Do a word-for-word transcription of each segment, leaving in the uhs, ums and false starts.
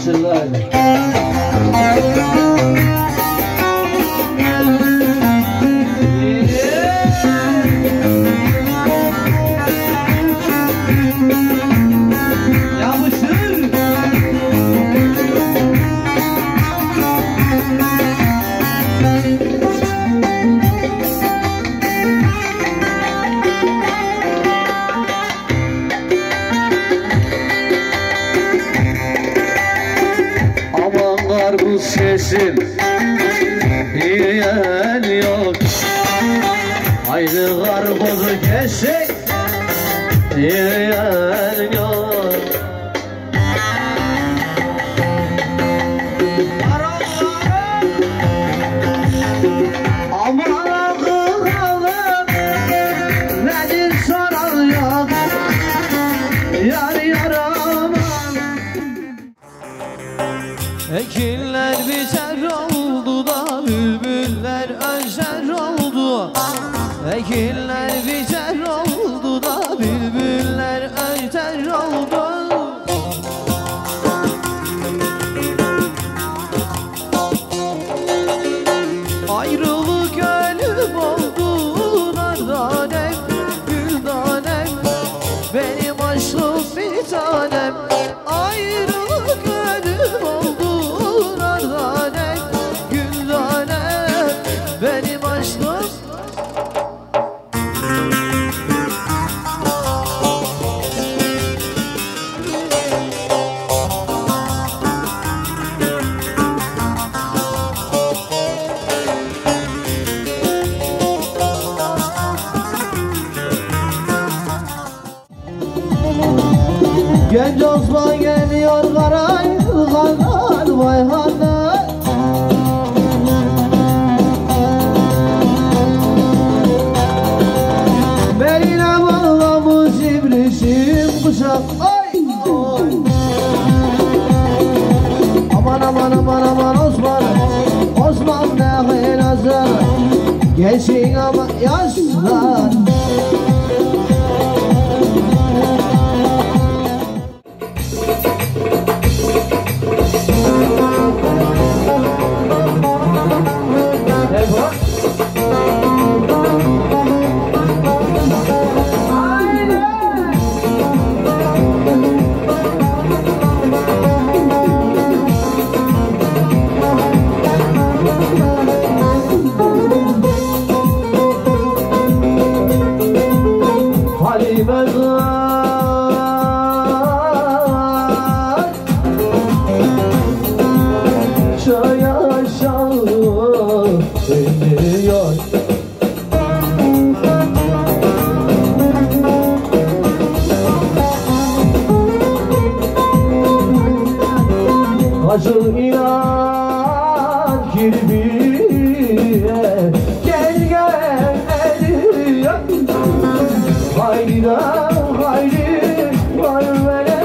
aşıklar. Bu sesim yiyen yok. Haydi karpuzu kesik yiyen yok. Aman akıllı nedir soran yok. Yar yar aman. Ekinler biter oldu da bülbüller özer oldu. Ekinler biter oldu da bülbüller öter oldu. Ayrılık ölüm oldu nardanem, güldanem, benim aşkım bir tanem. Ayrılık ölüm oldu nardanem, güldanem, benim aşkım. Genç Osman geliyor karay kanlar vay kanlar. Beline bağlamış ibrişim kuşak. Ay! Oy! Aman aman aman aman Osman, Osman ne hilazır. Gençsin ama yaşlar. Acı inan kirpiye gel gel ediyor. Haydi da haydi var vere.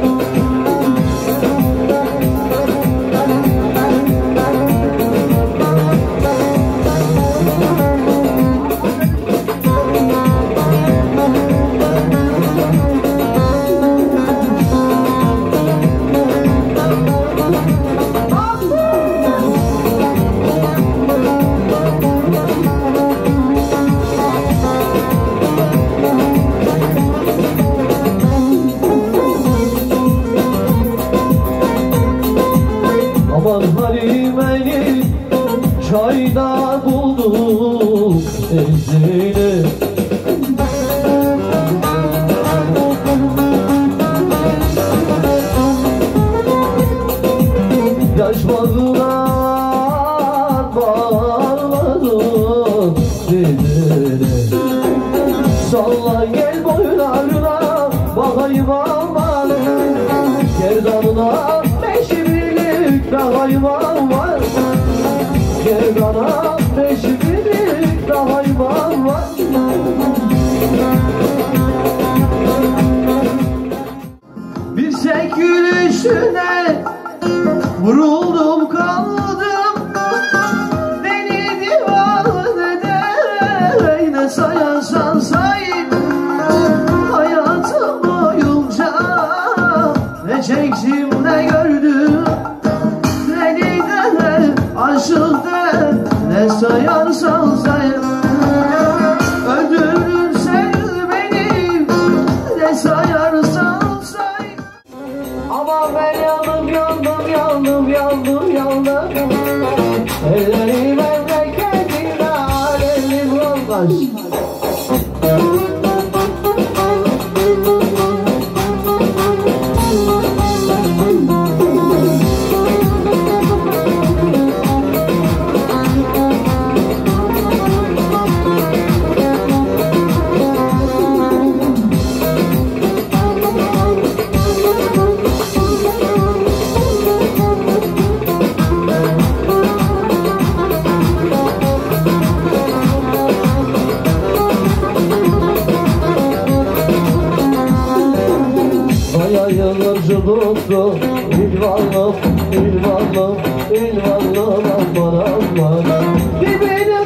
Aman Halime'yi çayda bulduk ezini. Yaş bağına bağladım dizini. Salla gel boylarına bakayım aman, gerdanına hayvan var, gerdana beş birlik de hayvan var. Bir sek gülüşüne vuruldum kaldım, beni divane eder. Ne sayasan say hayatım boyunca, ne çektim ne gördüm seni de aşık de ne sayarsan say. Öldürür sen beni ne sayarsan say. Ama ben yandım yandım yandım yandım yandım. Ellerim memleketine alevim olmaz. Yolculuktu İlvanlım, İlvanlım, İlvanlım aman aman. Dibine